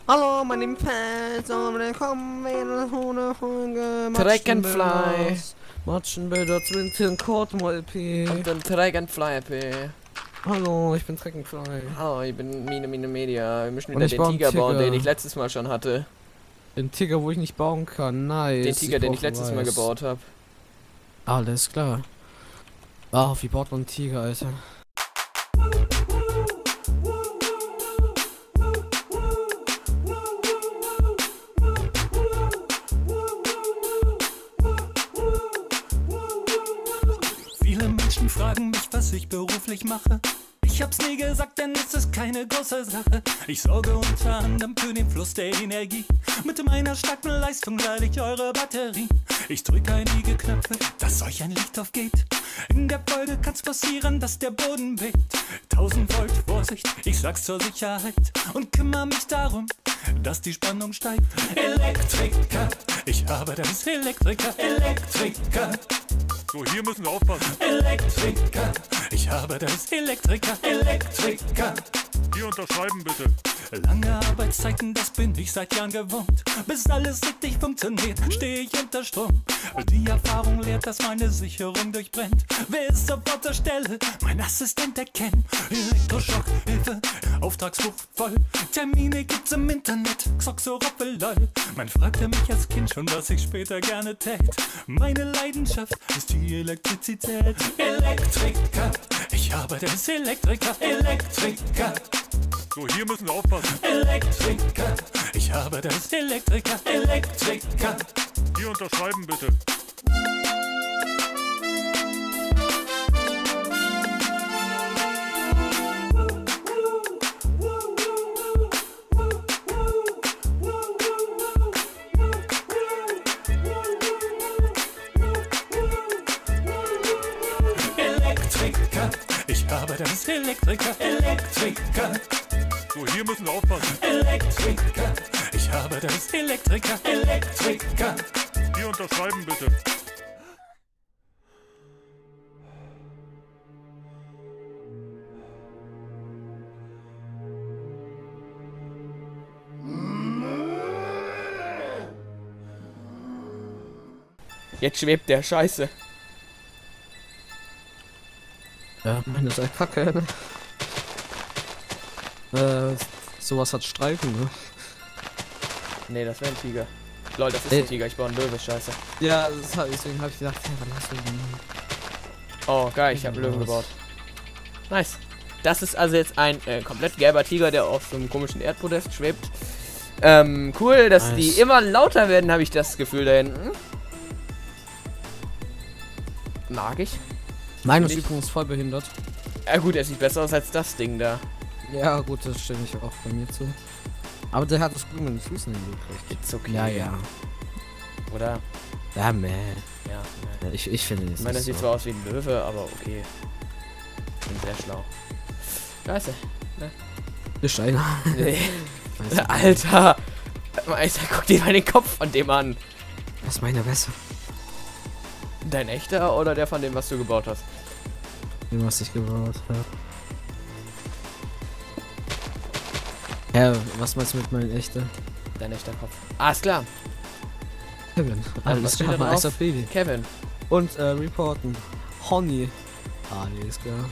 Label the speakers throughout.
Speaker 1: Hallo, meine Fans, und willkommen in einer Folge
Speaker 2: Dragonfly.
Speaker 1: Matschenbilder zu den Code LP.
Speaker 2: Und dann Dragonfly LP.
Speaker 1: Hallo, ich bin Dragonfly.
Speaker 2: Hallo, ich bin Mine Media. Wir müssen
Speaker 1: Und
Speaker 2: wieder
Speaker 1: ich
Speaker 2: den
Speaker 1: baue einen
Speaker 2: Tiger bauen,
Speaker 1: Tiger.
Speaker 2: den ich letztes Mal schon hatte.
Speaker 1: Den Tiger, wo ich nicht bauen kann. Nice.
Speaker 2: Den Tiger, den ich letztes Mal gebaut habe.
Speaker 1: Alles klar. Ah, wie baut man einen Tiger, Alter?
Speaker 3: Viele Menschen fragen mich, was ich beruflich mache. Ich hab's nie gesagt, denn es ist keine große Sache. Ich sorge unter anderem für den Fluss der Energie. Mit meiner starken Leistung leite ich eure Batterie. Ich drücke einige Knöpfe, dass euch ein Licht aufgeht. In der Folge kann's passieren, dass der Boden bebt. 1000 Volt, Vorsicht, ich sag's zur Sicherheit. Und kümmere mich darum, dass die Spannung steigt. Elektriker, ich habe das Elektriker. Elektriker.
Speaker 4: So, hier müssen wir aufpassen.
Speaker 3: Elektriker, ich habe das Elektriker. Elektriker.
Speaker 4: Hier unterschreiben bitte.
Speaker 3: Lange Arbeitszeiten, das bin ich seit Jahren gewohnt. Bis alles richtig funktioniert, stehe ich unter Strom. Die Erfahrung lehrt, dass meine Sicherung durchbrennt. Wer ist sofort zur Stelle? Mein Assistent erkennt. Elektroschock, Hilfe, Auftragsbuch voll. Termine gibt's im Internet, Xoxoroppelol. Man fragte mich als Kind schon, was ich später gerne tät. Meine Leidenschaft ist die Elektrizität. Elektriker, ich habe das Elektriker. Elektriker.
Speaker 4: So, hier müssen wir aufpassen.
Speaker 3: Elektriker, ich habe das Elektriker. Elektriker.
Speaker 4: Hier unterschreiben bitte.
Speaker 3: Elektriker, ich habe das Elektriker. Elektriker.
Speaker 4: So, hier müssen wir aufpassen.
Speaker 3: Elektriker, ich habe das Elektriker. Elektriker.
Speaker 4: Hier unterschreiben bitte.
Speaker 2: Jetzt schwebt der Scheiße.
Speaker 1: Ja, meine sei Kacke. Sowas hat Streifen, ne?
Speaker 2: Nee, das wäre ein Tiger. Lol, das ist
Speaker 1: Ey.
Speaker 2: ein Tiger, ich baue einen Löwe, scheiße.
Speaker 1: Ja, deswegen habe ich gedacht, hey, wann hast du den?
Speaker 2: Oh, geil, ich habe einen Löwen gebaut. Nice. Das ist also jetzt ein komplett gelber Tiger, der auf so einem komischen Erdpodest schwebt. Cool, dass
Speaker 1: Nice.
Speaker 2: die immer lauter werden, habe ich das Gefühl da hinten. Mag ich.
Speaker 1: Mein ist
Speaker 2: Nicht.
Speaker 1: übrigens voll behindert.
Speaker 2: Ja gut, er sieht besser aus als das Ding da.
Speaker 1: Ja, gut, das stimme ich auch bei mir zu. Aber der hat das gut mit den Füßen hingekriegt.
Speaker 2: It's okay.
Speaker 1: Ja, ja.
Speaker 2: Oder?
Speaker 1: Ja, meh.
Speaker 2: Ja, ne.
Speaker 1: Ja, ich finde das
Speaker 2: Ich meine, das
Speaker 1: nicht
Speaker 2: sieht
Speaker 1: so.
Speaker 2: zwar aus wie ein Löwe, aber okay. Ich bin sehr schlau. Scheiße.
Speaker 1: Bist einer.
Speaker 2: Nee.
Speaker 1: Weiß nicht.
Speaker 2: Alter! Alter, guck dir mal den Kopf von dem an.
Speaker 1: Das ist meine besser.
Speaker 2: Dein echter oder der von dem, was du gebaut hast?
Speaker 1: Wie was ich gebaut habe. Ja, was meinst du mit meinem echter?
Speaker 2: Dein echter Kopf. Ah, ist klar.
Speaker 1: Kevin.
Speaker 2: was
Speaker 1: Alles
Speaker 2: steht
Speaker 1: klar,
Speaker 2: da
Speaker 1: mein
Speaker 2: drauf?
Speaker 1: erster Baby.
Speaker 2: Kevin.
Speaker 1: Und reporten. Honey. Alles klar.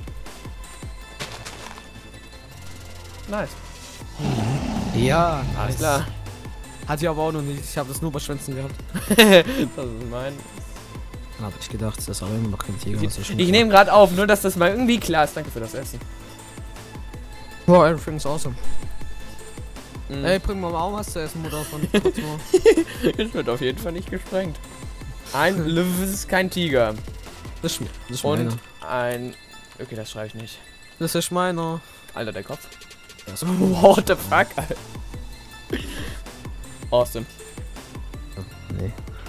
Speaker 2: Nice.
Speaker 1: Ja,
Speaker 2: Alles klar.
Speaker 1: Hatte ich aber auch noch nicht. Ich habe das nur bei Schwänzen gehabt.
Speaker 2: Das ist mein.
Speaker 1: Habe ich gedacht, das ist aber immer noch kein Tiger.
Speaker 2: Ich nehme gerade auf, nur dass das mal irgendwie klar ist. Danke für das Essen.
Speaker 1: Wow, everything's awesome.
Speaker 2: Mhm.
Speaker 1: Ey, bring mal auch was zu essen, Mutter von. Kurz mal.
Speaker 2: Es wird auf jeden Fall nicht gesprengt. Ein Löwe ist kein Tiger.
Speaker 1: Das ist meiner.
Speaker 2: Und ein. Okay, das schreibe ich nicht.
Speaker 1: Das ist meiner.
Speaker 2: Alter, der Kopf.
Speaker 1: Das
Speaker 2: What the fuck? Alter. Awesome.
Speaker 1: Nee.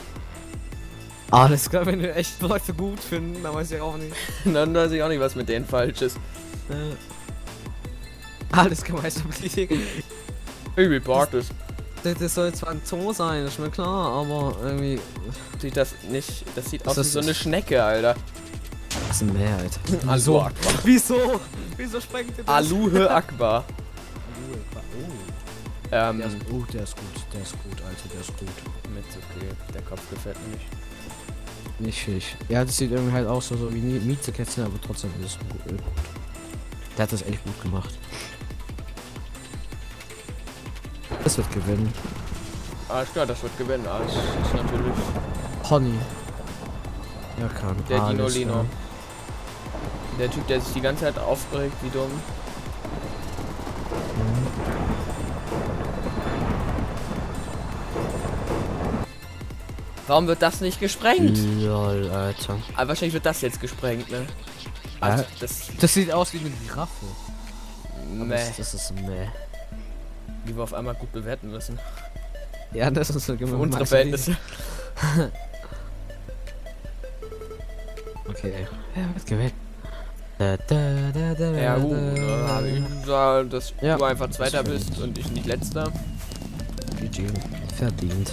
Speaker 1: Alles klar, wenn wir echt Leute gut finden, dann weiß ich auch nicht.
Speaker 2: Dann weiß ich auch nicht, was mit denen falsch ist.
Speaker 1: Alles klar, weißt du,
Speaker 2: Ich report es.
Speaker 1: das soll zwar ein Zoo sein, ist mir klar, aber irgendwie.
Speaker 2: Sieht das nicht. Das sieht
Speaker 1: Ist
Speaker 2: aus wie
Speaker 1: das-
Speaker 2: so eine Schnecke, Alter.
Speaker 1: Das ist ein Meer, Alter.
Speaker 2: Allahu Akbar.
Speaker 1: Wieso? Wieso sprengt ihr das?
Speaker 2: Aluhe Akbar.
Speaker 1: Der ist gut, der ist gut, Alter, der ist gut.
Speaker 2: Mit okay, der Kopf gefällt mir nicht.
Speaker 1: Nicht fähig. Ja, das sieht irgendwie halt aus so wie Miezekätzchen, aber trotzdem ist es gut. Der hat das echt gut gemacht. Das wird gewinnen.
Speaker 2: Alles klar, das wird gewinnen. Alles ist natürlich
Speaker 1: Pony. Ja, kann.
Speaker 2: der Dino
Speaker 1: alles,
Speaker 2: Lino.
Speaker 1: ja.
Speaker 2: Der Typ, der sich die ganze Zeit aufregt, wie dumm. Warum wird das nicht gesprengt?
Speaker 1: Lol, Alter.
Speaker 2: Aber wahrscheinlich wird das jetzt gesprengt, ne? Also,
Speaker 1: Das sieht aus wie eine Giraffe.
Speaker 2: Meh,
Speaker 1: Das ist meh.
Speaker 2: die wir auf einmal gut bewerten müssen.
Speaker 1: Ja, das ist so
Speaker 2: Für unsere Verhältnisse.
Speaker 1: Okay, ja, wird gewählt.
Speaker 2: Ja gut, ich sag, dass
Speaker 1: Ja,
Speaker 2: du einfach
Speaker 1: das
Speaker 2: Zweiter
Speaker 1: verdient.
Speaker 2: bist und ich nicht Letzter.
Speaker 1: GG. Verdient.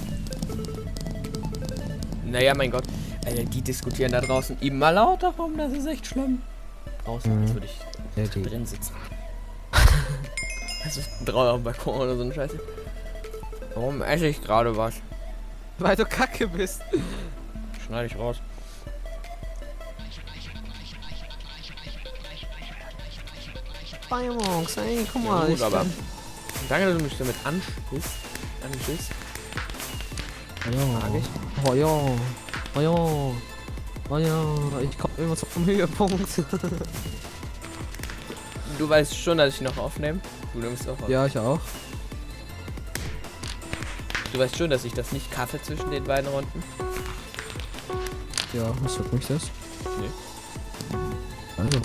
Speaker 2: Naja, mein Gott. Die diskutieren da draußen immer laut darum, das ist echt schlimm. Draußen, als würde ich
Speaker 1: Ja, die.
Speaker 2: drin sitzen. Das ist draußen auf dem Balkon oder so eine Scheiße. Warum esse ich gerade was?
Speaker 1: Weil du kacke bist.
Speaker 2: Schneide ich raus.
Speaker 1: Firemonks, ey, guck
Speaker 2: Ja,
Speaker 1: mal.
Speaker 2: gut, aber danke, dass du mich damit anschießt. Mag ich.
Speaker 1: Oh ja. Oh ja. Oh ja. Ich komm immer zum Höhepunkt.
Speaker 2: Du weißt schon, dass ich noch aufnehme. Du nimmst auch auf.
Speaker 1: Ja, ich auch.
Speaker 2: Du weißt schon, dass ich das nicht kaffe zwischen den beiden Runden.
Speaker 1: Ja, was wird mich das?
Speaker 2: Nee.
Speaker 1: Also.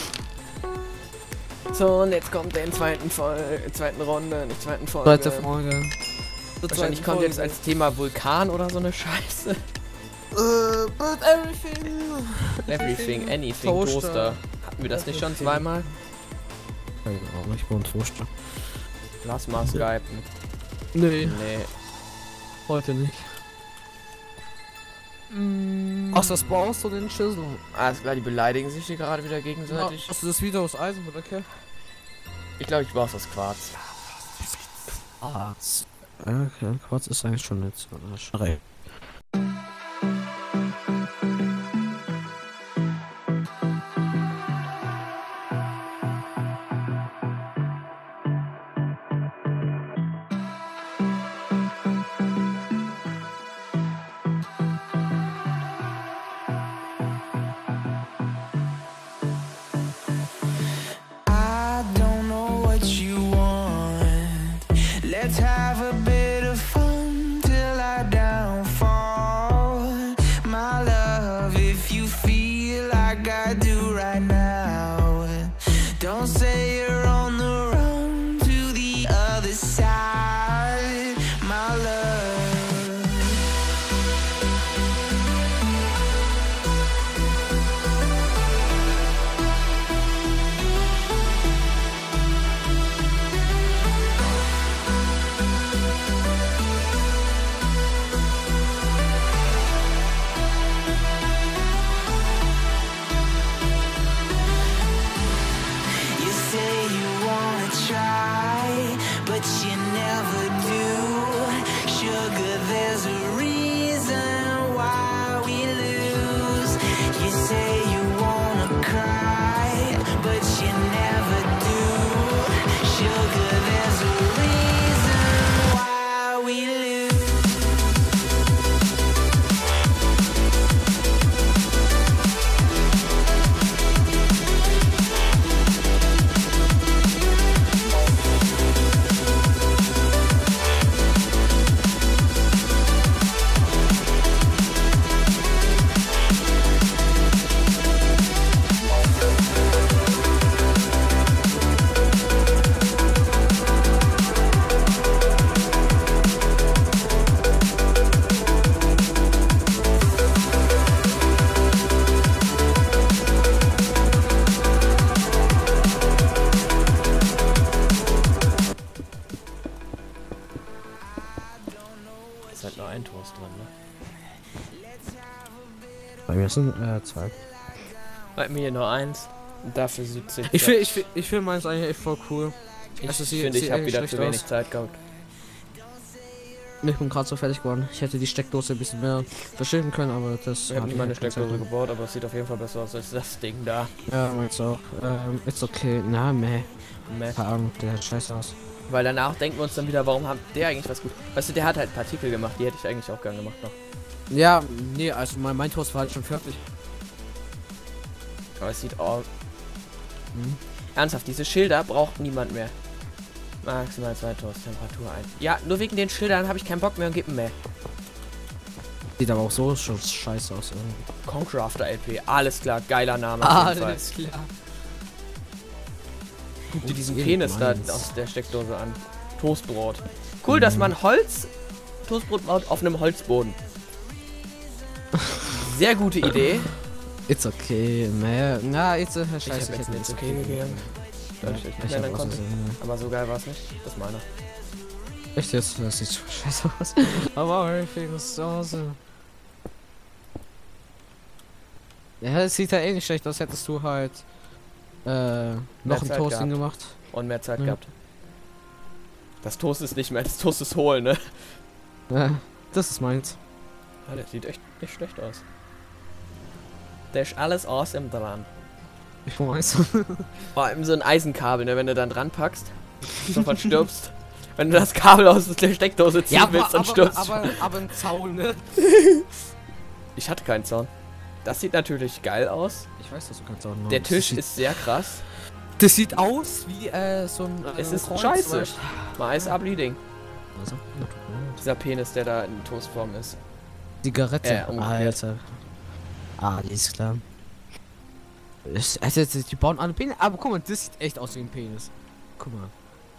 Speaker 2: So, und jetzt kommt der in zweiten Runde, nicht zweiten Folge.
Speaker 1: Zweite Folge.
Speaker 2: Wahrscheinlich kommt jetzt als Thema Vulkan oder so eine Scheiße.
Speaker 1: But everything.
Speaker 2: Everything, anything, Toaster. Hatten wir das nicht schon zweimal?
Speaker 1: Keine Ahnung, ich bin Toaster.
Speaker 2: Lass mal skypen.
Speaker 1: Nee,
Speaker 2: Nee.
Speaker 1: heute nicht. Ach, das baust du den Schüssel.
Speaker 2: Alles klar, die beleidigen sich hier gerade wieder
Speaker 1: Ja,
Speaker 2: gegenseitig.
Speaker 1: hast du das wieder aus Eisen, okay?
Speaker 2: Ich glaube, ich baue es aus Quarz.
Speaker 1: Quarz. Ja, okay, Quarz ist eigentlich schon jetzt schräg.
Speaker 5: I don't know what you want. Let's have a bit of fun till I downfall. My love, if you feel like I do right now, don't say you're on the run to the other side. My love. You say you wanna try, but you never do. Sugar, there's a reason why we lose. You say you wanna cry, but you never do. Sugar, there's a reason why we lose.
Speaker 2: Ist halt nur ein Toast dran, ne?
Speaker 1: Bei mir sind zwei.
Speaker 2: Bei mir nur eins. Und dafür 70.
Speaker 1: Ich finde meins eigentlich echt voll cool.
Speaker 2: Ich
Speaker 1: Also
Speaker 2: finde, ich habe wieder zu wenig Zeit gehabt.
Speaker 1: Ich bin gerade so fertig geworden. Ich hätte die Steckdose ein bisschen mehr verschieben können, aber das...
Speaker 2: Ich habe nicht meine Steckdose gebaut, aber es sieht auf jeden Fall besser aus als das Ding da.
Speaker 1: Ja, meinst du auch. Ist okay. Na, meh.
Speaker 2: Meh.
Speaker 1: Keine Ahnung, der hat scheiße aus.
Speaker 2: Weil danach denken wir uns dann wieder, warum hat der eigentlich was gut... Weißt du, der hat halt Partikel gemacht, die hätte ich eigentlich auch gern gemacht noch.
Speaker 1: Ja, nee, also mein Toast war halt schon fertig.
Speaker 2: Aber es sieht auch... Ernsthaft, diese Schilder braucht niemand mehr. Maximal 2000 Temperatur ein. Ja, nur wegen den Schildern habe ich keinen Bock mehr und gib mehr.
Speaker 1: Sieht aber auch so schon scheiße aus.
Speaker 2: Concrafter LP, alles klar, geiler Name. Auf jeden Fall.
Speaker 1: Alles klar.
Speaker 2: Guck dir diesen Penis da aus der Steckdose an. Toastbrot. Cool, dass man Toastbrot baut auf einem Holzboden. Sehr gute Idee.
Speaker 1: It's okay, naja, na, it's
Speaker 2: Ich
Speaker 1: scheiße,
Speaker 2: hab jetzt einen okay gegeben. Dadurch, dass ich nicht ändern konnte. Aber so geil war es nicht. Das ist meiner.
Speaker 1: Echt jetzt? Das sieht scheiße aus. Aber everything is awesome. Ja, es sieht ja eh nicht schlecht aus, hättest du halt noch ein
Speaker 2: Zeit
Speaker 1: Toasting
Speaker 2: gehabt.
Speaker 1: gemacht.
Speaker 2: Und mehr Zeit
Speaker 1: Ja.
Speaker 2: gehabt. Das Toast ist nicht mehr, das Toast ist hohl, ne?
Speaker 1: Ja, das ist meins.
Speaker 2: Ah, der sieht echt nicht schlecht aus. Da ist alles awesome dran.
Speaker 1: Ich weiß.
Speaker 2: Vor allem so ein Eisenkabel, ne? Wenn du dann dran packst, sofort stirbst. Wenn du das Kabel aus der Steckdose ziehen willst, dann stirbst du.
Speaker 1: Aber ein Zaun, ne?
Speaker 2: Ich hatte keinen Zaun. Das sieht natürlich geil aus.
Speaker 1: Ich weiß, dass du keinen Zaun hast.
Speaker 2: Der Tisch ist sehr krass.
Speaker 1: Das sieht aus wie so ein.
Speaker 2: Es ist
Speaker 1: Kreuz,
Speaker 2: scheiße.
Speaker 1: weißt
Speaker 2: Mal ist Bleeding.
Speaker 1: du? Also,
Speaker 2: Dieser Penis, der da in Toastform ist.
Speaker 1: Zigarette.
Speaker 2: Umgekehrt.
Speaker 1: Alter. Alles klar. Also, die bauen alle Penis. Aber guck mal, das sieht echt aus wie ein Penis. Guck mal.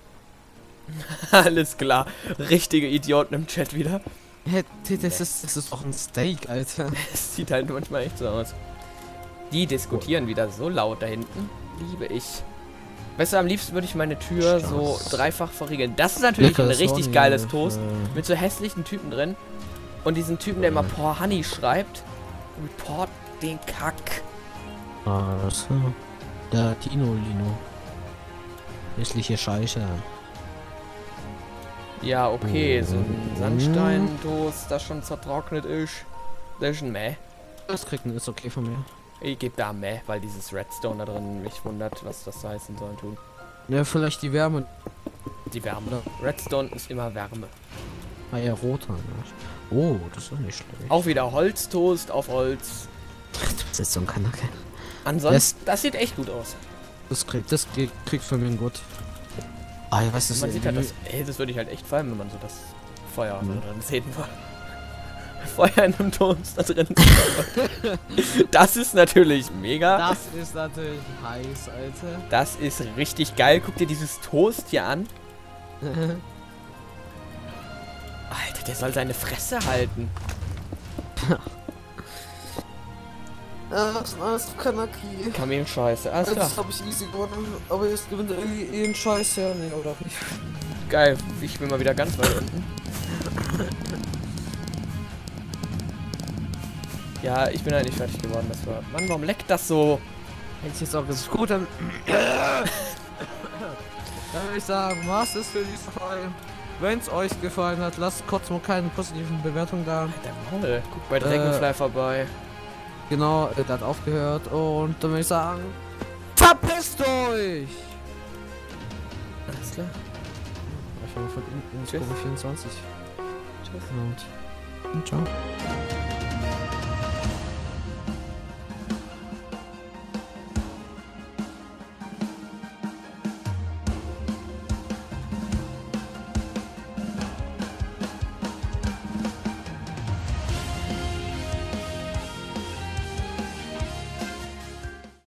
Speaker 2: Alles klar. Richtige Idioten im Chat wieder.
Speaker 1: Hä, das ist doch ein Steak, Alter.
Speaker 2: Es sieht halt manchmal echt so aus. Die diskutieren wieder so laut da hinten. Liebe ich. Weißt du, am liebsten würde ich meine Tür so dreifach verriegeln. Das ist natürlich ein richtig geiles Toast. Mit so hässlichen Typen drin. Und diesen Typen, der immer Pour Honey schreibt. Report den Kack.
Speaker 1: So. Der Lino. Hässliche Scheiße.
Speaker 2: Ja, okay, so ein Sandsteintoast, das schon zertrocknet ist. Das ist ein Meh.
Speaker 1: Das kriegen ist okay von mir.
Speaker 2: Ich gebe da Meh, weil dieses Redstone da drin mich wundert, was das heißen soll tun.
Speaker 1: Ja, vielleicht die Wärme.
Speaker 2: Die Wärme. Redstone ist immer Wärme.
Speaker 1: Ah ja, roter. Oh, das ist nicht schlecht.
Speaker 2: Auch wieder Holztoast auf Holz.
Speaker 1: Das ist so ein Kanacke.
Speaker 2: Ansonsten, das sieht echt gut aus.
Speaker 1: Das kriegt von mir gut. Ah, ich weiß, das
Speaker 2: Man sieht halt das, das würde ich halt echt fallen, wenn man so das Feuer drin sehen würde. Feuer in einem Toast da drin. Das ist natürlich mega.
Speaker 1: Das ist natürlich heiß, Alter.
Speaker 2: Das ist richtig geil. Guck dir dieses Toast hier an. Alter, der soll seine Fresse halten.
Speaker 1: Das ist alles Kanaki.
Speaker 2: Kamelscheiße. Alles klar.
Speaker 1: Das habe ich easy gewonnen, aber jetzt gewinnt irgendwie ein Scheiß, ja, nee, oder nicht.
Speaker 2: Geil. Ich bin mal wieder ganz weit unten. Ja, ich bin halt nicht fertig geworden. Das war. Mann, warum leckt das so?
Speaker 1: Hätte ich jetzt auch gesagt, gut, dann. Dann würde ich sagen, was ist für diese Folge? Wenn es euch gefallen hat, lasst kurz mal keine positiven Bewertungen da.
Speaker 2: Der Maul. Guck bei Dragonfly vorbei.
Speaker 1: Genau, der hat aufgehört und dann würde ich sagen, verpisst euch!
Speaker 2: Alles klar.
Speaker 1: Ich war von unten ins
Speaker 2: Tschüss.
Speaker 1: Kurve 24. Tschüss. Und ciao.